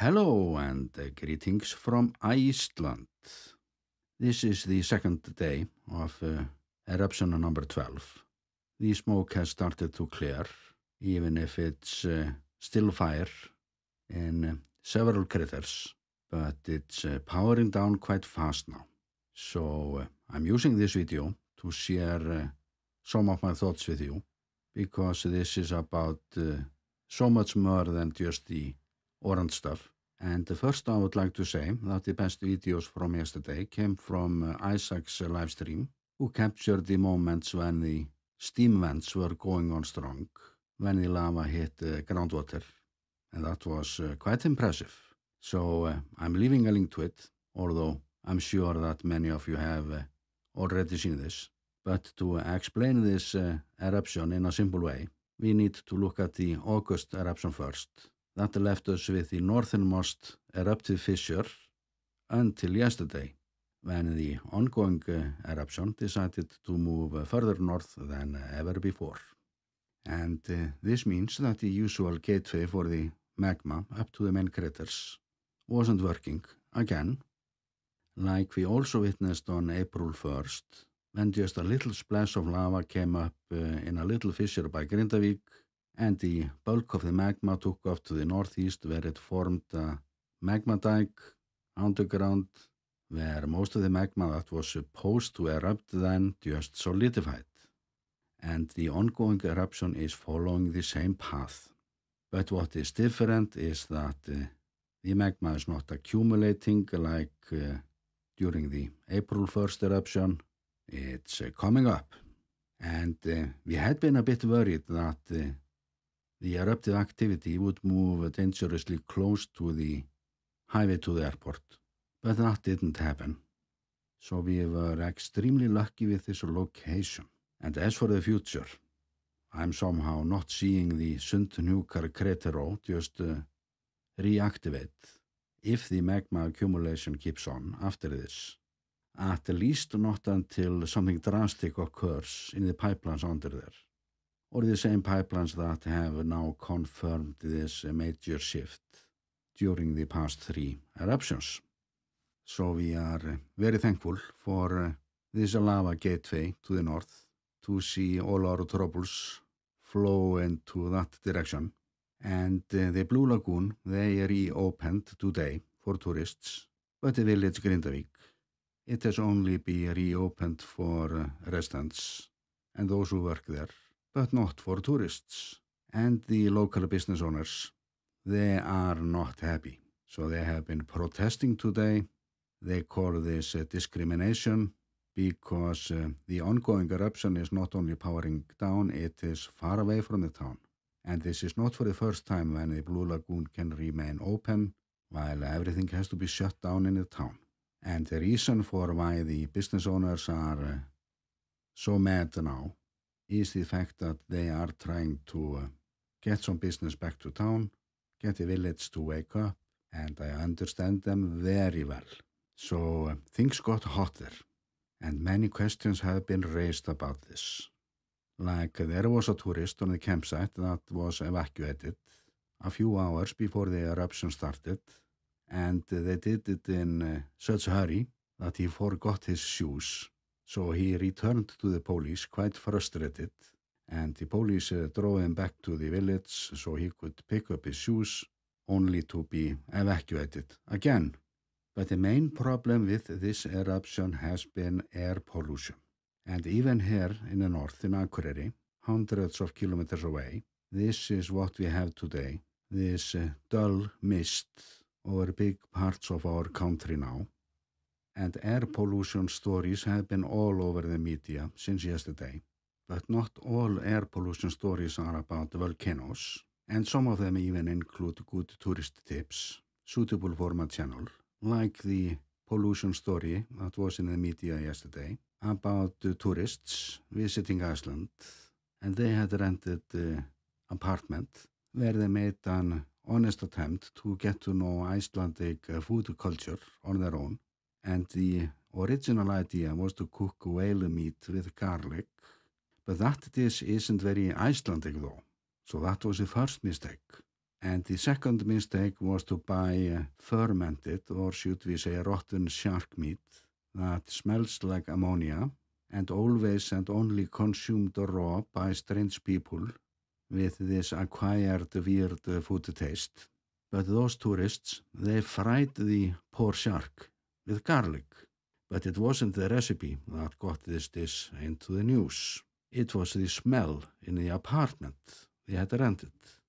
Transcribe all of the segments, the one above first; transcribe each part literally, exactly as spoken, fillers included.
Hello and uh, greetings from Iceland. This is the second day of uh, eruption number twelve. The smoke has started to clear, even if it's uh, still fire in uh, several craters, but it's uh, powering down quite fast now. So uh, I'm using this video to share uh, some of my thoughts with you, because this is about uh, so much more than just the orange stuff. And first I would like to say that the best videos from yesterday came from uh, Isaac's uh, live stream, who captured the moments when the steam vents were going on strong, when the lava hit uh, groundwater, and that was uh, quite impressive. So uh, I'm leaving a link to it, although I'm sure that many of you have uh, already seen this. But to uh, explain this uh, eruption in a simple way, we need to look at the August eruption first. That left us with the northernmost eruptive fissure until yesterday, when the ongoing uh, eruption decided to move uh, further north than uh, ever before. And uh, this means that the usual gateway for the magma up to the main craters wasn't working again, like we also witnessed on April first, when just a little splash of lava came up uh, in a little fissure by Grindavik, and the bulk of the magma took off to the northeast, where it formed a magma dike underground, where most of the magma that was supposed to erupt then just solidified. And the ongoing eruption is following the same path. But what is different is that uh, the magma is not accumulating like uh, during the April first eruption. It's uh, coming up. And uh, we had been a bit worried that uh, the eruptive activity would move dangerously close to the highway to the airport, but that didn't happen. So we were extremely lucky with this location. And as for the future, I'm somehow not seeing the Sundhnúkar crater just uh, reactivate if the magma accumulation keeps on after this. At least not until something drastic occurs in the pipelines under there, or the same pipelines that have now confirmed this major shift during the past three eruptions. So we are very thankful for this lava gateway to the north to see all our troubles flow into that direction. And uh, the Blue Lagoon, they reopened today for tourists, but the village Grindavik, it has only been reopened for uh, residents and those who work there, but not for tourists. And the local business owners, they are not happy. So they have been protesting today. They call this uh, discrimination, because uh, the ongoing eruption is not only powering down, it is far away from the town. And this is not for the first time when the Blue Lagoon can remain open, while everything has to be shut down in the town. And the reason for why the business owners are uh, so mad now is the fact that they are trying to uh, get some business back to town, get the village to wake up, and I understand them very well. So uh, things got hotter, and many questions have been raised about this. Like uh, there was a tourist on the campsite that was evacuated a few hours before the eruption started, and uh, they did it in uh, such a hurry that he forgot his shoes. So he returned to the police quite frustrated, and the police uh, drove him back to the village so he could pick up his shoes, only to be evacuated again. But the main problem with this eruption has been air pollution. And even here in the north, in Akureyri, hundreds of kilometers away, this is what we have today, this uh, dull mist over big parts of our country now. And air pollution stories have been all over the media since yesterday. But not all air pollution stories are about volcanoes, and some of them even include good tourist tips suitable for my channel, like the pollution story that was in the media yesterday about uh, tourists visiting Iceland, and they had rented an uh, apartment where they made an honest attempt to get to know Icelandic uh, food culture on their own. And the original idea was to cook whale meat with garlic, but that dish isn't very Icelandic though, so that was the first mistake. And the second mistake was to buy uh, fermented, or should we say rotten shark meat, that smells like ammonia and always and only consumed raw by strange people with this acquired weird uh, food taste. But those tourists, they fried the poor shark with garlic. But it wasn't the recipe that got this dish into the news. It was the smell in the apartment they had rented,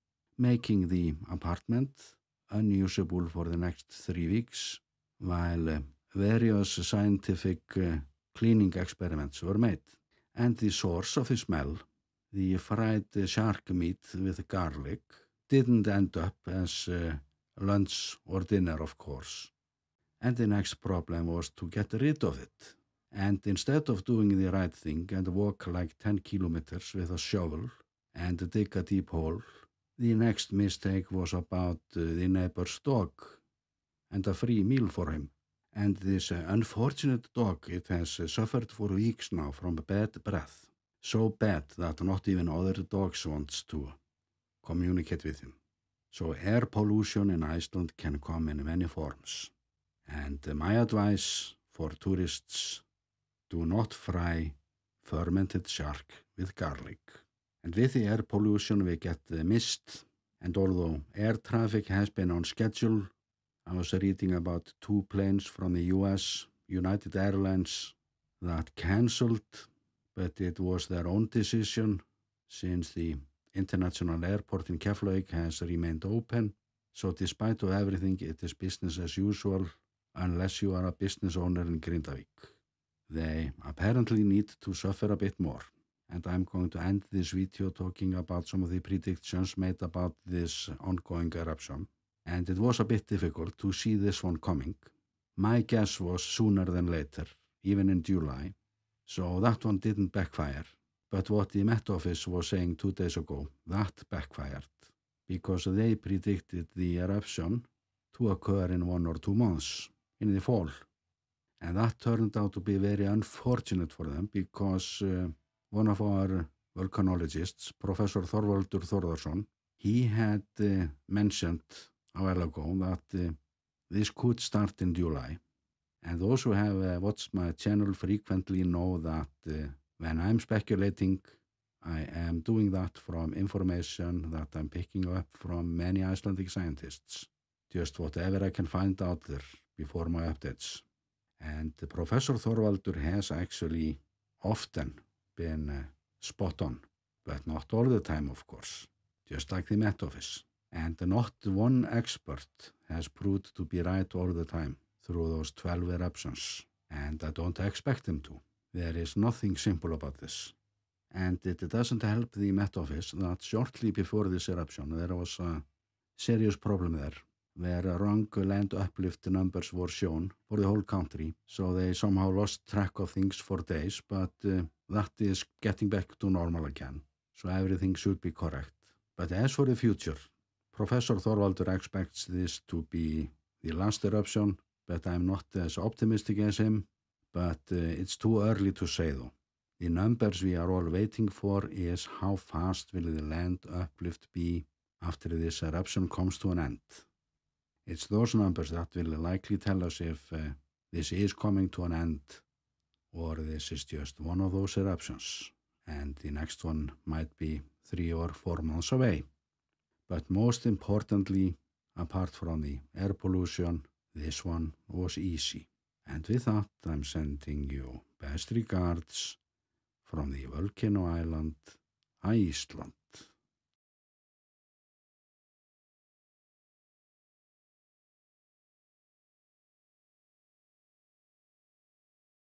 making the apartment unusable for the next three weeks, while uh, various scientific uh, cleaning experiments were made. And the source of the smell, the fried shark meat with garlic, didn't end up as uh, lunch or dinner, of course. And the next problem was to get rid of it. And instead of doing the right thing and walk like ten kilometers with a shovel and dig a deep hole, the next mistake was about uh, the neighbor's dog and a free meal for him. And this uh, unfortunate dog, it has uh, suffered for weeks now from bad breath. So bad that not even other dogs wants to communicate with him. So air pollution in Iceland can come in many forms. And uh, my advice for tourists, do not fry fermented shark with garlic. And with the air pollution we get the mist, and although air traffic has been on schedule, I was reading about two planes from the U S, United Airlines, that cancelled, but it was their own decision since the international airport in Keflavík has remained open. So despite of everything, it is business as usual, unless you are a business owner in Grindavik. They apparently need to suffer a bit more. And I'm going to end this video talking about some of the predictions made about this ongoing eruption. And it was a bit difficult to see this one coming. My guess was sooner than later, even in July. So that one didn't backfire. But what the Met Office was saying two days ago, that backfired. Because they predicted the eruption to occur in one or two months, in the fall. And that turned out to be very unfortunate for them because uh, one of our volcanologists, Professor Þorvaldur Þórðarson, he had uh, mentioned a while ago that uh, this could start in July. And those who have uh, watched my channel frequently know that uh, when I'm speculating, I am doing that from information that I'm picking up from many Icelandic scientists. Just whatever I can find out there before my updates. And uh, Professor Þorvaldur has actually often been uh, spot on, but not all the time, of course, just like the Met Office. And not one expert has proved to be right all the time through those twelve eruptions, and I don't expect him to. There is nothing simple about this. And it doesn't help the Met Office that shortly before this eruption there was a serious problem there, where wrong land uplift numbers were shown for the whole country, so they somehow lost track of things for days, but uh, that is getting back to normal again, so everything should be correct. But as for the future, Professor Þorvaldur expects this to be the last eruption, but I'm not as optimistic as him, but uh, it's too early to say though. The numbers we are all waiting for is how fast will the land uplift be after this eruption comes to an end. It's those numbers that will likely tell us if uh, this is coming to an end or this is just one of those eruptions and the next one might be three or four months away. But most importantly, apart from the air pollution, this one was easy. And with that, I'm sending you best regards from the Volcano Island, Iceland.